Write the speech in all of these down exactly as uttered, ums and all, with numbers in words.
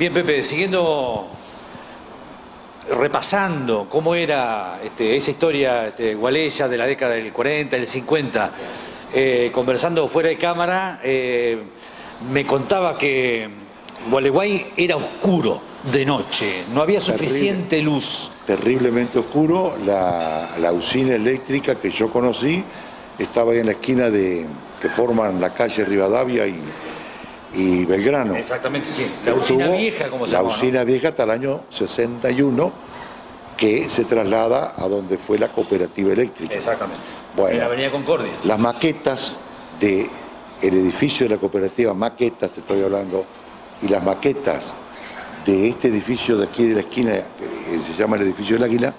Bien, Pepe, siguiendo, repasando cómo era este, esa historia este, gualeya de la década del cuarenta, del cincuenta, eh, conversando fuera de cámara, eh, me contaba que Gualeguay era oscuro de noche, no había suficiente Terrible, luz. Terriblemente oscuro. La, la usina eléctrica que yo conocí estaba ahí en la esquina de que forman la calle Rivadavia y, y Belgrano. Exactamente, sí. La usina Estuvo, vieja, como se La llama, usina ¿no? vieja hasta el año sesenta y uno, que se traslada a donde fue la cooperativa eléctrica. Exactamente. Bueno, en la avenida Concordia. Las maquetas del edificio de la cooperativa, maquetas te estoy hablando, y las maquetas de este edificio de aquí de la esquina, que se llama el edificio del Águila,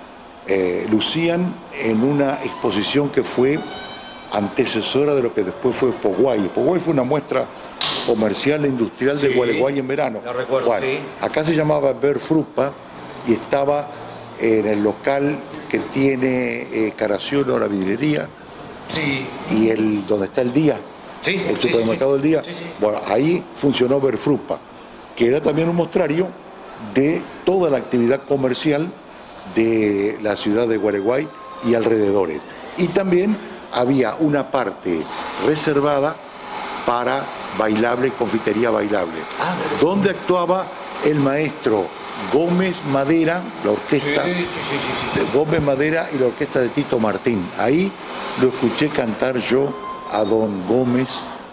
eh, lucían en una exposición que fue antecesora de lo que después fue Poguay. Poguay fue una muestra comercial e industrial de sí, Gualeguay en verano. Lo recuerdo, bueno, sí. Acá se llamaba Ver Frupa y estaba en el local que tiene eh, Caraciolo, la vidriería, sí. y el donde está el Día, sí, el supermercado sí, sí, sí. del Día. Sí, sí. Bueno, ahí funcionó Ver Frupa, que era también un mostrario de toda la actividad comercial de la ciudad de Gualeguay y alrededores. Y también había una parte reservada para bailable, confitería bailable, ah, donde actuaba el maestro Gómez Madera, la orquesta sí, sí, sí, sí, sí. de Gómez Madera y la orquesta de Tito Martín. Ahí lo escuché cantar yo a don Gómez,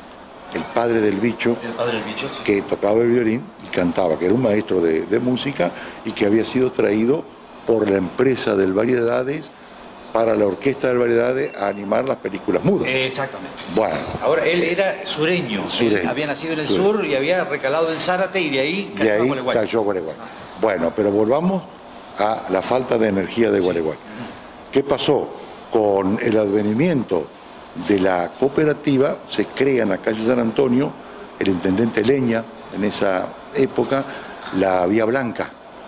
el padre del bicho, el padre del bicho, sí. Que tocaba el violín y cantaba, que era un maestro de, de música y que había sido traído por la empresa del Variedades para la orquesta del Variedades a animar las películas mudas. Exactamente. Bueno. Ahora, él era sureño, sureño él había nacido en el sureño. sur y había recalado en Zárate y de ahí cayó de ahí Gualeguay. cayó Gualeguay. Bueno, pero volvamos a la falta de energía de Gualeguay. Sí. ¿Qué pasó? Con el advenimiento de la cooperativa se crea en la calle San Antonio, el intendente Leña, en esa época, la Vía Blanca.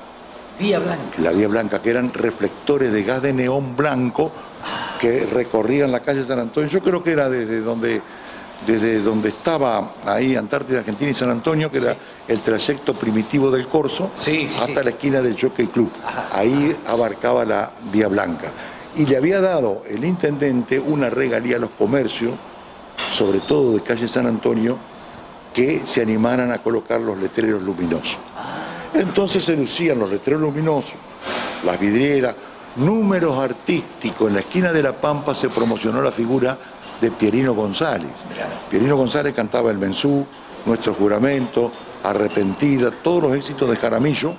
Vía Blanca. La Vía Blanca, que eran reflectores de gas de neón blanco que recorrían la calle San Antonio. Yo creo que era desde donde, desde donde estaba ahí Antártida, Argentina y San Antonio, que sí. Era el trayecto primitivo del Corso, sí, sí, hasta sí. la esquina del Jockey Club. Ajá. Ahí abarcaba la Vía Blanca. Y le había dado el intendente una regalía a los comercios, sobre todo de calle San Antonio, que se animaran a colocar los letreros luminosos. Entonces se lucían los letreros luminosos, las vidrieras, números artísticos. En la esquina de La Pampa se promocionó la figura de Pierino González. Pierino González cantaba El Mensú, Nuestro Juramento, Arrepentida, todos los éxitos de Jaramillo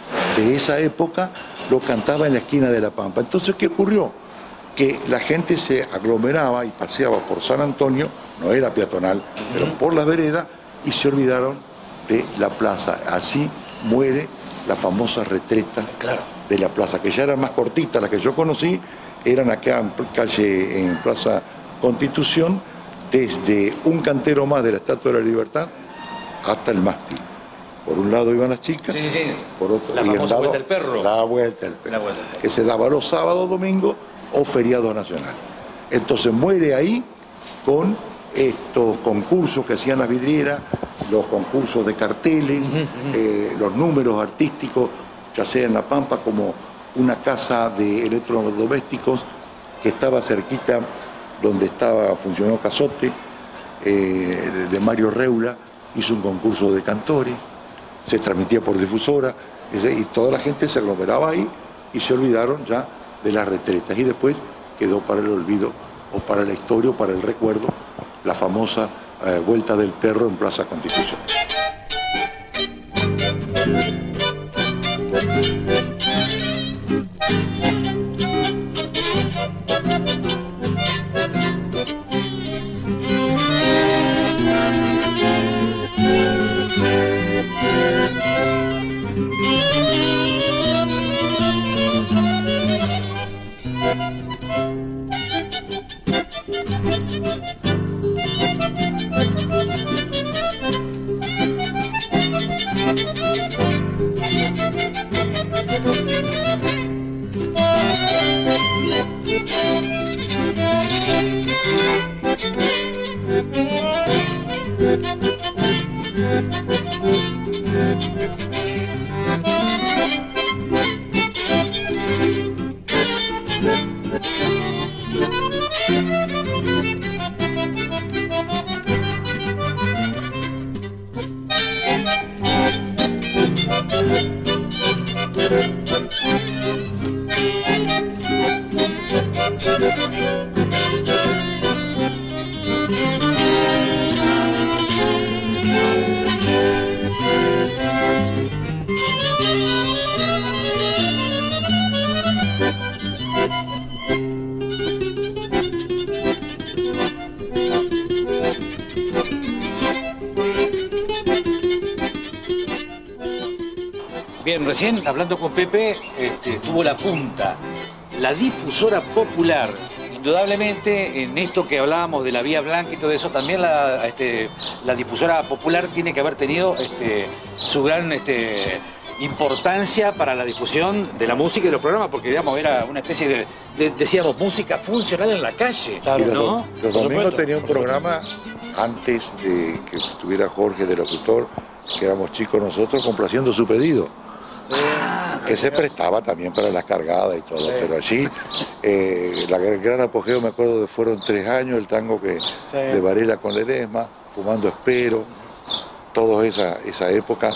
de esa época lo cantaba en la esquina de La Pampa. Entonces, ¿qué ocurrió? Que la gente se aglomeraba y paseaba por San Antonio, no era peatonal, pero por las veredas, y se olvidaron de la plaza. Así muere la famosa retreta claro. de la plaza, que ya eran más cortitas, las que yo conocí, eran acá en calle, en Plaza Constitución, desde un cantero más de la Estatua de la Libertad hasta el mástil. Por un lado iban las chicas, sí, sí, sí. por otro la y famosa lado, vuelta del perro. La vuelta del perro, la vuelta del perro, que se daba los sábados, domingos o feriados nacionales. Entonces muere ahí con estos concursos que hacían las vidrieras, los concursos de carteles, uh-huh, uh-huh. eh, los números artísticos, ya sea en La Pampa como una casa de electrodomésticos que estaba cerquita donde estaba, funcionó Cazote, eh, de Mario Reula, hizo un concurso de cantores, se transmitía por difusora, y toda la gente se aglomeraba ahí y se olvidaron ya de las retretas. Y después quedó para el olvido, o para la historia, o para el recuerdo, la famosa eh, Vuelta del Perro en Plaza Constitución. Bien, recién hablando con Pepe, este, tuvo la punta, la difusora popular. Indudablemente, en esto que hablábamos de la Vía Blanca y todo eso, también la, este, la difusora popular tiene que haber tenido este, su gran este, importancia para la difusión de la música y de los programas, porque digamos, era una especie de, de decíamos, música funcional en la calle. Claro, ¿no? Los, los domingos tenía un programa antes de que estuviera Jorge de locutor, que éramos chicos nosotros, complaciendo su pedido. Ah, que se prestaba también para las cargadas y todo, sí. Pero allí eh, la el gran apogeo, me acuerdo, de fueron tres años, el tango que sí. De Varela con Ledesma, Fumando Espero, toda esa, esa época,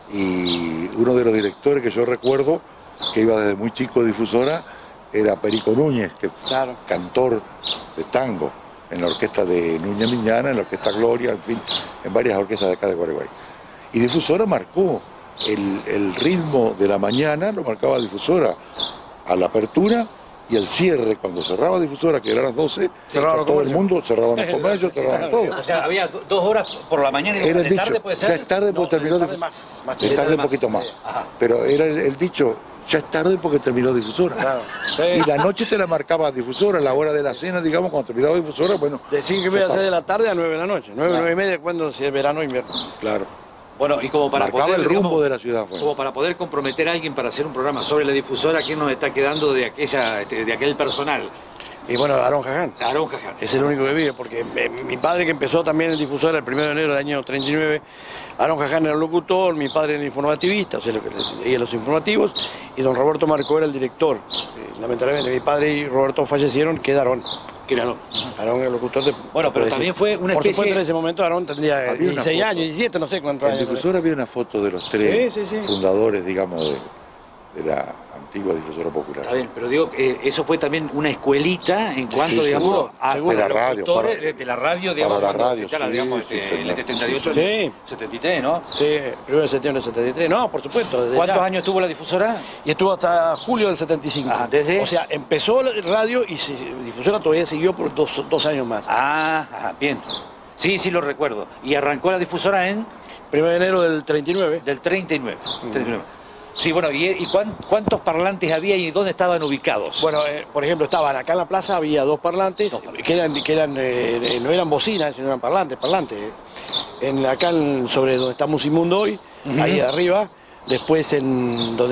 y uno de los directores que yo recuerdo, que iba desde muy chico de difusora, era Perico Núñez, que claro. Cantor de tango, en la orquesta de Núñez Miñana, en la orquesta Gloria, en fin, en varias orquestas de acá de Gualeguay. Y difusora marcó El, el ritmo de la mañana, lo marcaba difusora a la apertura y el cierre, cuando cerraba difusora, que eran las doce, cerraba todo el mundo, cerraban los comercios, cerraban todo. O sea, había dos horas por la mañana y era el de dicho, tarde puede ser. Ya es tarde porque no, terminó difusora. Más, más de tarde un poquito más. Ajá. Pero era el, el dicho, ya es tarde porque terminó difusora. Claro. Sí. Y la noche te la marcaba difusora, la hora de la cena, digamos, cuando terminaba difusora, bueno. De cinco y media a seis de la tarde a nueve de la noche. nueve, claro. nueve y media, cuando si es verano o invierno. Claro. Bueno, y como para marcaba poder, el rumbo digamos, de la ciudad. Fue. Como para poder comprometer a alguien para hacer un programa sobre la difusora, ¿quién nos está quedando de aquella, de aquel personal? Y bueno, Aarón Jaján. Aarón Jaján. Es el único que vive, porque eh, mi padre, que empezó también en difusora el primero de enero del año treinta y nueve, Aarón Jaján era el locutor, mi padre era el informativista, o sea, leía los informativos, y don Roberto Marcó era el director. Eh, lamentablemente mi padre y Roberto fallecieron, queda Aarón. Claro. Aarón el locutor de... Bueno, pero también fue una Por especie... supuesto, en ese momento Aarón tendría dieciséis años, diecisiete, no sé cuántos años. En difusora había una foto de los tres sí, sí, sí. fundadores, digamos, de, de la antigua difusora popular. Está bien, pero digo, eh, eso fue también una escuelita en cuanto, sí, digamos, seguro, a, seguro. De la radio, para, de la radio, digamos, para la radio, sí, digamos, sí, este, el setenta y ocho, sí. setenta y tres, ¿no? Sí, primero de septiembre del setenta y tres, no, por supuesto. Desde ¿Cuántos ya. años tuvo la difusora? Y estuvo hasta julio del setenta y cinco. Ah, ¿desde? O sea, empezó la radio y se, difusora todavía siguió por dos, dos años más. Ah, ajá, bien. Sí, sí lo recuerdo. Y arrancó la difusora en... primero de enero del treinta y nueve. Del treinta y nueve. Mm. treinta y nueve. Sí, bueno, ¿y, y cuántos parlantes había y dónde estaban ubicados? Bueno, eh, por ejemplo, estaban acá en la plaza, había dos parlantes, dos parlantes. que eran, que eran eh, no eran bocinas, sino eran parlantes, parlantes. En, acá en, sobre donde está Musimundo hoy, uh-huh. ahí arriba, después en donde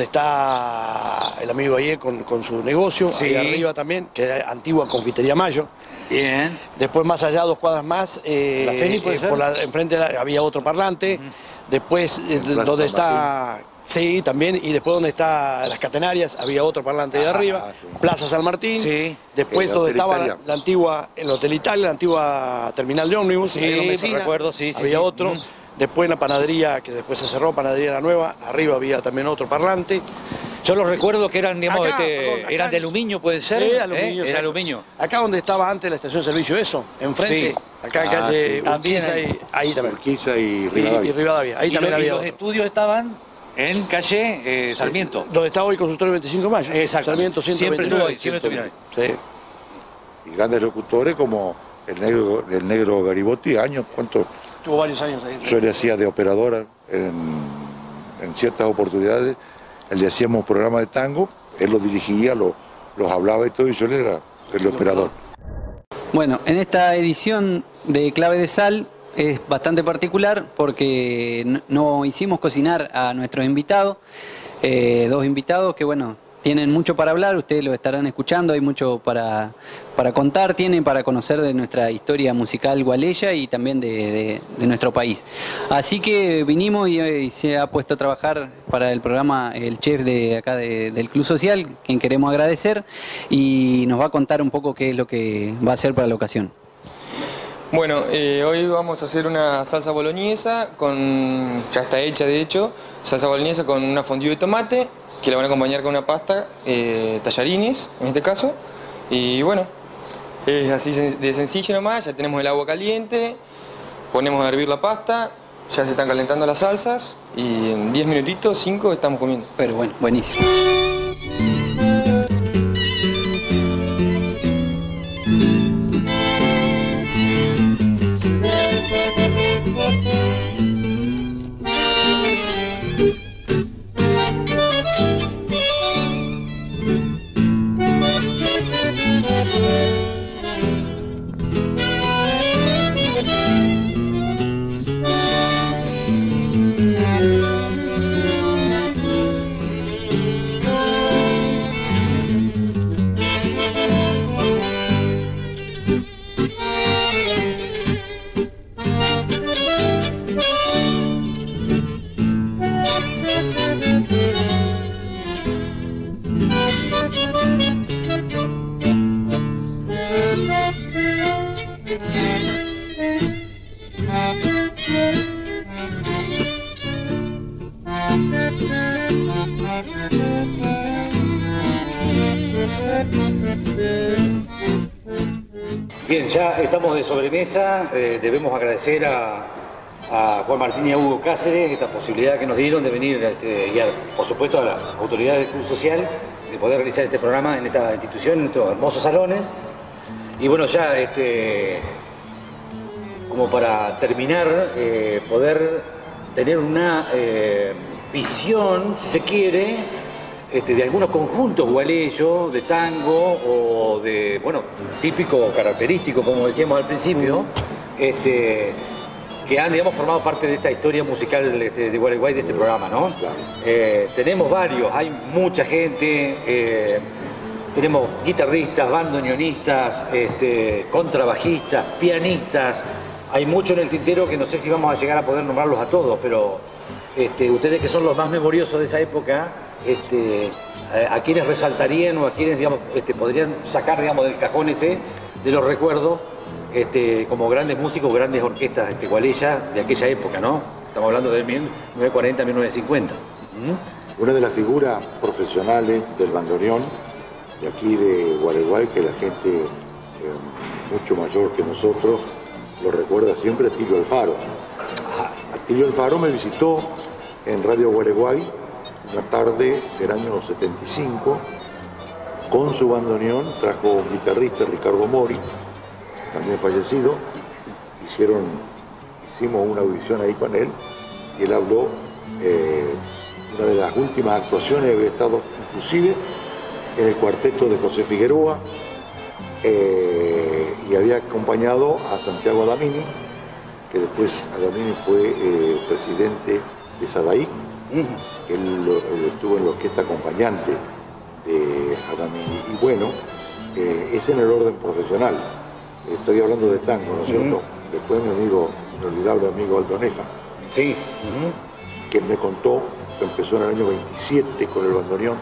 está el amigo Ayer con, con su negocio, sí. ahí arriba también, que era antigua Confitería Mayo. Bien. Después más allá, dos cuadras más, eh, ¿La Feni puede eh, ser? Por la, enfrente la, había otro parlante, uh-huh. después eh, donde está... Sí, también, y después donde está las Catenarias, había otro parlante de arriba, sí. Plaza San Martín, sí. Después donde estaba la, la antigua, el Hotel Italia, la antigua terminal de ómnibus, sí, me recuerdo, sí, sí, había sí. otro, mm. Después en la panadería, que después se cerró, Panadería La Nueva, arriba había también otro parlante. Yo los recuerdo que eran, digamos, acá, este, perdón, acá, eran de aluminio, ¿puede ser? Sí, aluminio. ¿Eh? Era aluminio. Acá donde estaba antes la estación de servicio, eso, enfrente, sí. acá en ah, calle sí. Urquiza, ahí. Y, ahí también. Urquiza y Rivadavia. Y, y Rivadavia, ahí y también lo, había y los otro. estudios estaban en calle eh, Sarmiento. Eh, donde está hoy Consultorio veinticinco de mayo. Exacto. Sarmiento ciento veintinueve. Siempre estuvo ahí, siempre estuvieron ahí. Sí. Y grandes locutores como el negro, el negro Garibotti, años, ¿cuánto? Tuvo varios años ahí. Yo le hacía de operadora en, en ciertas oportunidades. Él le hacíamos programas de tango, él los dirigía, los, los hablaba y todo, y yo le era el operador. Bueno, en esta edición de Clave de Sal es bastante particular porque no hicimos cocinar a nuestros invitados, eh, dos invitados que bueno, tienen mucho para hablar, ustedes lo estarán escuchando, hay mucho para, para contar, tienen para conocer de nuestra historia musical gualeya y también de, de, de nuestro país. Así que vinimos y, y se ha puesto a trabajar para el programa el chef de acá de, del Club Social, quien queremos agradecer, y nos va a contar un poco qué es lo que va a hacer para la ocasión. Bueno, eh, hoy vamos a hacer una salsa boloñesa, con, ya está hecha de hecho, salsa boloñesa con una fondue de tomate, que la van a acompañar con una pasta, eh, tallarines en este caso, y bueno, es así de sencillo nomás, ya tenemos el agua caliente, ponemos a hervir la pasta, ya se están calentando las salsas, y en diez minutitos, cinco, estamos comiendo. Pero bueno, buenísimo. Bien, ya estamos de sobremesa, eh, debemos agradecer a, a Juan Martín y a Hugo Cáceres esta posibilidad que nos dieron de venir este, y a, por supuesto a las autoridades del Club Social de poder realizar este programa en esta institución, en estos hermosos salones. Y bueno, ya este, como para terminar, eh, poder tener una eh, visión, si se quiere, Este, de algunos conjuntos gualeyos, de tango o de, bueno, típico o característico, como decíamos al principio, este, que han, digamos, formado parte de esta historia musical este, de Gualeguay, de este programa, ¿no? Eh, tenemos varios, hay mucha gente, eh, tenemos guitarristas, bandoneonistas, este, contrabajistas, pianistas, hay mucho en el tintero que no sé si vamos a llegar a poder nombrarlos a todos, pero este, ustedes que son los más memoriosos de esa época, Este, a quienes resaltarían o a quienes, digamos, este, podrían sacar, digamos, del cajón ese de los recuerdos este, como grandes músicos, grandes orquestas este, gualeyas de aquella época, ¿no? Estamos hablando de mil novecientos cuarenta a mil novecientos cincuenta. ¿Mm? Una de las figuras profesionales del bandoneón de aquí de Gualeguay, que la gente eh, mucho mayor que nosotros lo recuerda siempre, Atilio Alfaro. Atilio Alfaro me visitó en Radio Gualeguay una tarde del año setenta y cinco, con su bandoneón, trajo un guitarrista, Ricardo Mori, también fallecido, hicieron, hicimos una audición ahí con él, y él habló, eh, una de las últimas actuaciones, había estado inclusive en el cuarteto de José Figueroa, eh, y había acompañado a Santiago Adamini, que después Adamini fue eh, presidente de Sadaí. Uh-huh. Él, él estuvo en la orquesta acompañante de Adamini. Y bueno, eh, es en el orden profesional. Estoy hablando de tango, ¿no es uh-huh. cierto? Después mi amigo, mi olvidable amigo Aldo Nefa, sí. uh-huh. que me contó que empezó en el año veintisiete con el bandoneón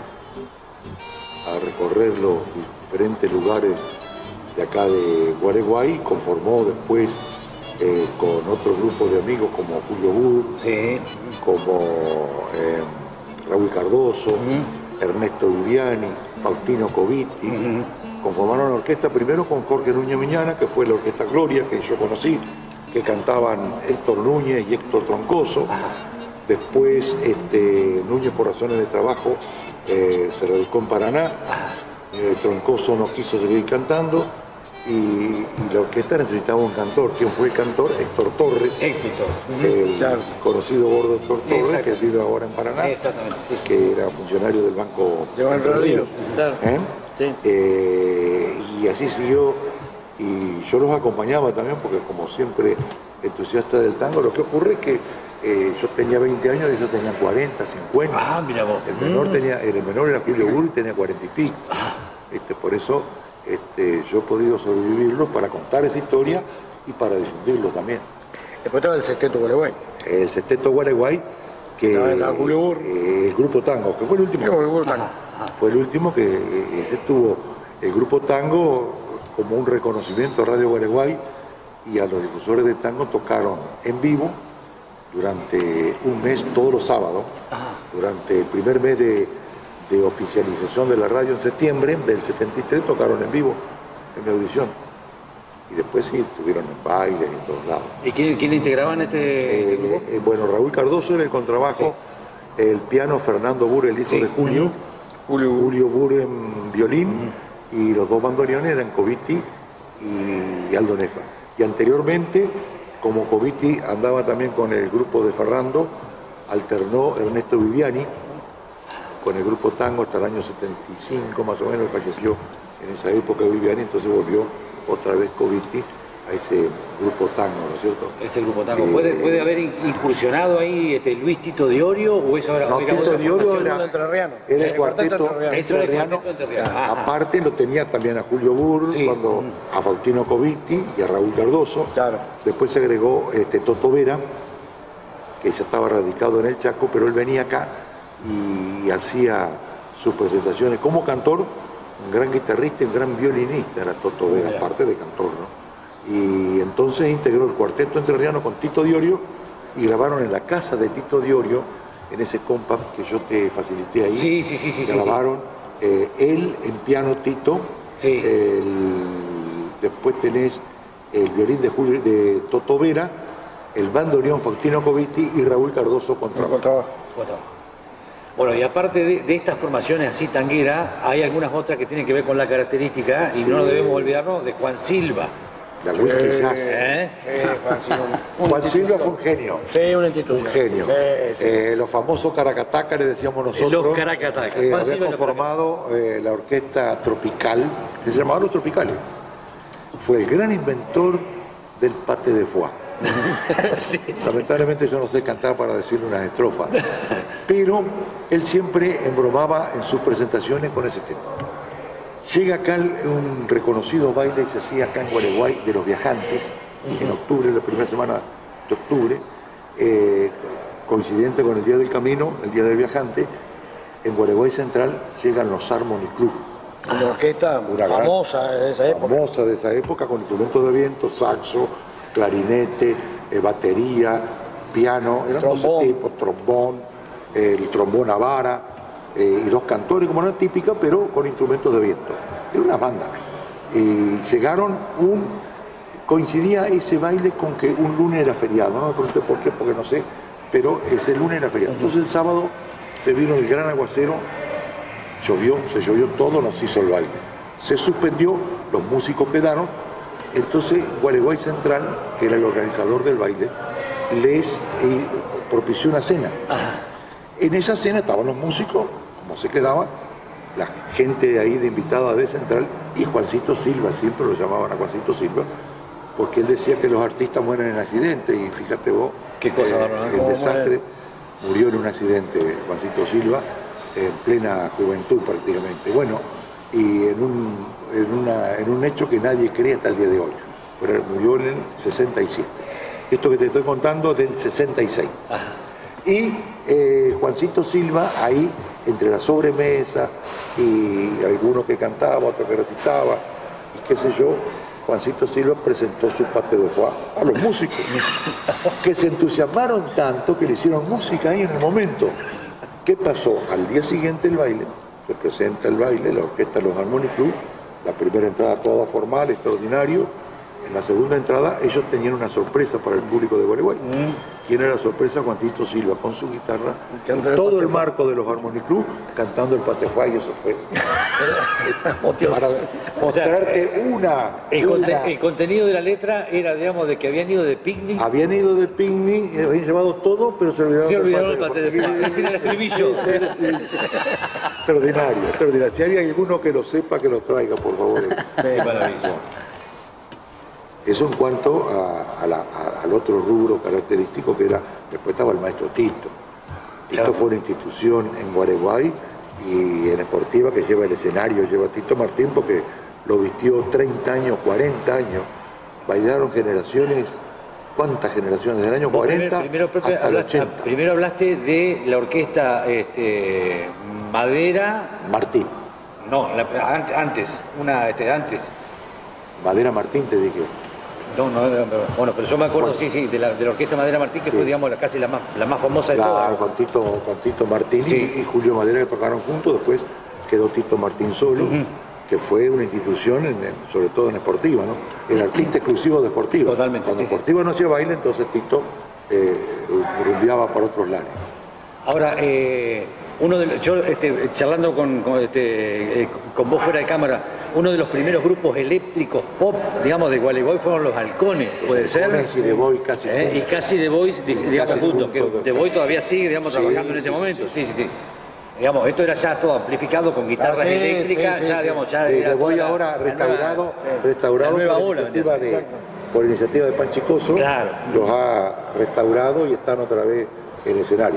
a recorrer los diferentes lugares de acá de Gualeguay, conformó después Eh, con otro grupo de amigos como Julio Bur, sí. como eh, Raúl Cardoso, uh-huh. Ernesto Viviani, Faustino Coviti, uh-huh. conformaron la orquesta primero con Jorge Núñez Miñana, que fue la orquesta Gloria, que yo conocí, que cantaban Héctor Núñez y Héctor Troncoso. Uh-huh. Después este, Núñez, por razones de trabajo, eh, se radicó en Paraná, eh, Troncoso no quiso seguir cantando. Y, y la orquesta necesitaba un cantor. ¿Quién fue el cantor? Héctor Torres. Héctor Torres. El claro. conocido gordo Héctor Torres, que vive ahora en Paraná. Exactamente, sí. Que era funcionario del Banco de Entre Ríos. Claro. ¿Eh? Sí. Eh, y así siguió. Y yo los acompañaba también, porque como siempre entusiasta del tango, lo que ocurre es que eh, yo tenía veinte años y ellos tenían cuarenta, cincuenta. Ah, mira vos. El menor, mm. tenía, el menor era Julio Bur y tenía cuarenta y pico. Ah. Este, por eso Este, yo he podido sobrevivirlo para contar esa historia y para difundirlo también. Después estaba el Sexteto Gualeguay. El Sexteto Gualeguay, que eh, el Grupo Tango, que fue el último. Ajá, ajá. Fue el último que eh, ese tuvo el Grupo Tango como un reconocimiento a Radio Gualeguay, y a los difusores de tango tocaron en vivo durante un mes, todos los sábados, ajá. durante el primer mes de de oficialización de la radio en septiembre del setenta y tres, tocaron en vivo en mi audición, y después sí estuvieron en bailes en todos lados. ¿Y quién, quién integraban este, eh, este grupo? Eh, bueno, Raúl Cardoso en el contrabajo, sí. el piano Fernando Bur, el hijo sí. de Julio, Julio, Julio Bur en violín, uh-huh. y los dos bandoneones eran Coviti y Aldo Nefa. Y anteriormente, como Coviti andaba también con el grupo de Ferrando, alternó Ernesto Viviani con el Grupo Tango hasta el año setenta y cinco más o menos, falleció en esa época Viviani, entonces volvió otra vez Coviti a ese Grupo Tango, ¿no es cierto? Ese Grupo Tango. Eh, ¿Puede, ¿Puede haber incursionado ahí este, Luis Tito Diorio o eso era? No, Tito Diorio era, era el cuarteto entrerriano. entrerriano. Aparte lo tenía también a Julio Bur, sí. cuando, a Faustino Coviti y a Raúl Cardoso. Claro. Después se agregó este, Toto Vera, que ya estaba radicado en el Chaco, pero él venía acá y hacía sus presentaciones como cantor, un gran guitarrista y un gran violinista, era Toto Vera, aparte de cantor, ¿no? Y entonces integró el cuarteto entrerriano con Tito Diorio y grabaron en la casa de Tito Diorio, en ese compact que yo te facilité ahí. Sí, sí, sí, sí. Grabaron sí, sí. Eh, él en piano Tito, sí. el, después tenés el violín de, Julio, de Toto Vera, el bandoneón Faustino Coviti y Raúl Cardoso contrabajo. Bueno, y aparte de, de estas formaciones así tangueras, hay algunas otras que tienen que ver con la característica, y sí. no nos debemos olvidarnos de Juan Silva. La whisky eh, jazz. ¿Eh? Eh, Juan Silva, Juan Silva fue un genio. Sí, una institución. Un genio. Eh, sí. eh, los famosos Caracataca, le decíamos nosotros. Los Caracataca. Eh, había conformado eh, la orquesta tropical, que se llamaba Los Tropicales. Fue el gran inventor del pate de foie. sí, sí. Lamentablemente yo no sé cantar para decirle unas estrofas, pero él siempre embromaba en sus presentaciones con ese tema. Llega acá un reconocido baile que se hacía acá en Gualeguay de los viajantes, uh-huh. en octubre, la primera semana de octubre, eh, coincidente con el Día del Camino, el Día del Viajante. En Gualeguay Central llegan los Harmony Club. Una orquesta una famosa de esa época. Famosa de esa época, con instrumentos de viento, saxo, clarinete, eh, batería, piano, eran doce tipos, trombón, eh, el trombón a vara, eh, y dos cantores, como no es típica, pero con instrumentos de viento. Era una banda. Y llegaron un... Coincidía ese baile con que un lunes era feriado, no me pregunté por qué, porque no sé, pero ese lunes era feriado. Entonces el sábado se vino el gran aguacero, llovió, se llovió todo, nos hizo el baile. Se suspendió, los músicos quedaron, entonces Gualeguay Central, que era el organizador del baile, les eh, propició una cena. Ajá. En esa cena estaban los músicos, como se quedaban, la gente de ahí de invitada de Central, y Juancito Silva, siempre lo llamaban a Juancito Silva, porque él decía que los artistas mueren en accidentes, y fíjate vos, ¿Qué cosa, eh, el desastre, murió en un accidente Juancito Silva, en plena juventud prácticamente. Bueno, y en un, en, una, en un hecho que nadie cree hasta el día de hoy. Pero murió en el sesenta y siete. Esto que te estoy contando es del sesenta y seis. Ajá. Y eh, Juancito Silva, ahí, entre la sobremesa y algunos que cantaba, otro que recitaba, y qué sé yo, Juancito Silva presentó su pate de foie a los músicos, que se entusiasmaron tanto que le hicieron música ahí en el momento. ¿Qué pasó? Al día siguiente el baile, se presenta el baile, la orquesta de los Harmony Club, la primera entrada toda formal, extraordinario. En la segunda entrada ellos tenían una sorpresa para el público de Gualeguay. Mm. ¿Quién era la sorpresa? Juancito Silva con su guitarra, y todo el marco de los Harmony Club cantando el Patefá, y eso fue para mostrarte una, el, una... conte el contenido de la letra era, digamos, de que habían ido de picnic. Habían ido de picnic, habían llevado todo, pero se olvidaron, se olvidaron del Patefá. Ese era el estribillo. Extraordinario, extraordinario. Si hay alguno que lo sepa, que lo traiga, por favor. Qué maravilla. Eso en cuanto a, a la, a, al otro rubro característico que era, después estaba el maestro Tito. Tito claro. fue una institución en Gualeguay y en Esportiva que lleva el escenario, lleva a Tito Martín porque lo vistió treinta años, cuarenta años. Bailaron generaciones, ¿cuántas generaciones? Del año cuarenta primero, primero, hasta hablaste, el ochenta. Primero hablaste de la orquesta este, Madera... Martín. No, la, antes, una este, antes. Madera Martín te dije. No, no, no, bueno, pero yo me acuerdo, bueno, sí, sí, de la, de la Orquesta Madera Martín, que sí. fue, digamos, la, casi la más, la más famosa de la, todas. Con Tito, con Tito Martín sí. y, y Julio Madera, que tocaron juntos, después quedó Tito Martín solo, uh-huh. que fue una institución, en, sobre todo en Esportiva, ¿no? El artista exclusivo de Esportiva. Totalmente, Cuando sí, Esportiva sí. no hacía baile, entonces Tito eh, rumbeaba para otros lares. Ahora, eh, uno de los, yo este, charlando con, con, este, eh, con vos fuera de cámara, uno de los primeros grupos eléctricos pop, digamos, de Gualeguay fueron los Halcones, ¿puede los ser? Halcones y The Boys casi ¿Eh? Y casi The Boys, digamos, juntos, que The Boys todavía sigue, digamos, sí, trabajando en sí, este sí, momento. Sí, Sí, sí, sí. Digamos, esto era ya todo amplificado con guitarras ah, sí, eléctricas, sí, sí, ya, sí. digamos, ya... Sí, era The Boys la, ahora restaurado, nueva, restaurado la nueva por, ola, iniciativa de, por iniciativa de Panchicoso, claro. los ha restaurado y están otra vez en escenario.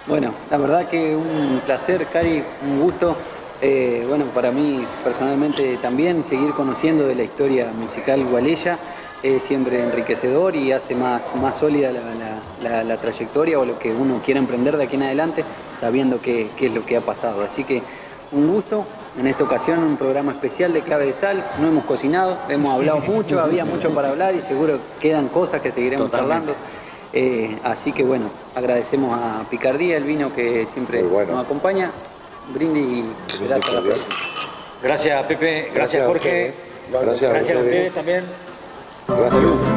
Bueno, la verdad que un placer, Cari, un gusto. Eh, bueno, para mí personalmente también seguir conociendo de la historia musical gualeya es siempre enriquecedor y hace más, más sólida la, la, la, la trayectoria o lo que uno quiera emprender de aquí en adelante, sabiendo qué, qué es lo que ha pasado. Así que un gusto. En esta ocasión un programa especial de Clave de Sal. No hemos cocinado, hemos hablado mucho, había mucho para hablar y seguro quedan cosas que seguiremos charlando. Eh, así que bueno, agradecemos a Picardía, el vino que siempre bueno. nos acompaña. Brindis y gracias a la próxima. Gracias Pepe, gracias, gracias Jorge, gracias, gracias a ustedes también. Gracias.